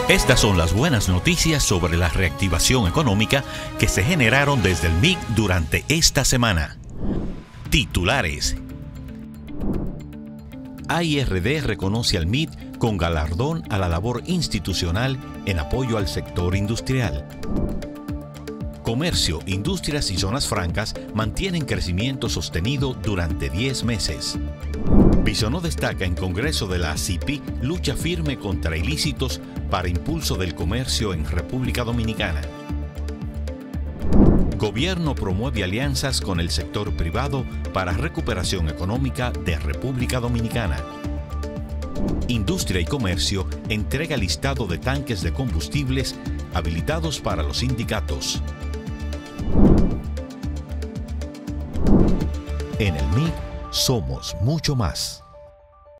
Estas son las buenas noticias sobre la reactivación económica que se generaron desde el MIC durante esta semana. Titulares. AIRD reconoce al MIT con galardón a la labor institucional en apoyo al sector industrial. Comercio, industrias y zonas francas mantienen crecimiento sostenido durante 10 meses. Bisonó destaca en Congreso de la CIPI lucha firme contra ilícitos para impulso del comercio en República Dominicana. Gobierno promueve alianzas con el sector privado para recuperación económica de República Dominicana. Industria y Comercio entrega listado de tanques de combustibles habilitados para los sindicatos. En el MIC somos mucho más.